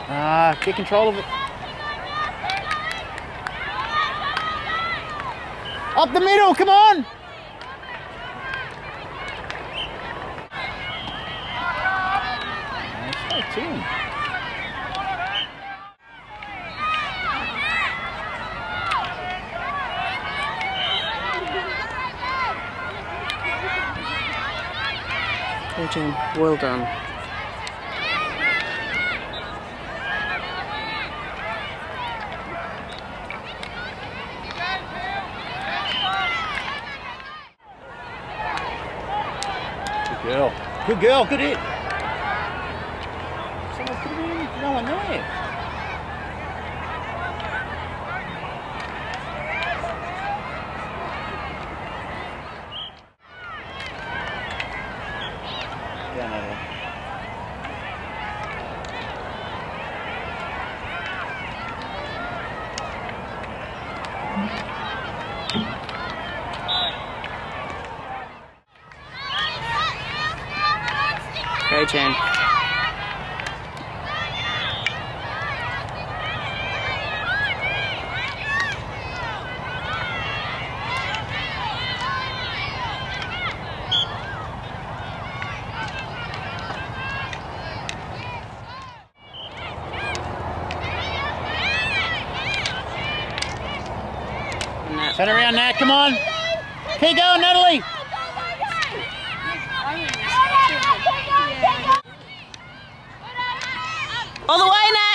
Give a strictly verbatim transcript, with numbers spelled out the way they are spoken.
Ah, get control of it. Up the middle, come on! Nice team. Well done. Well done. Good girl. Good girl, good hit. Someone could have been no one there. Down over there. Go, Jen. Turn around, Nat, come on. Keep going, Natalie. All the way now!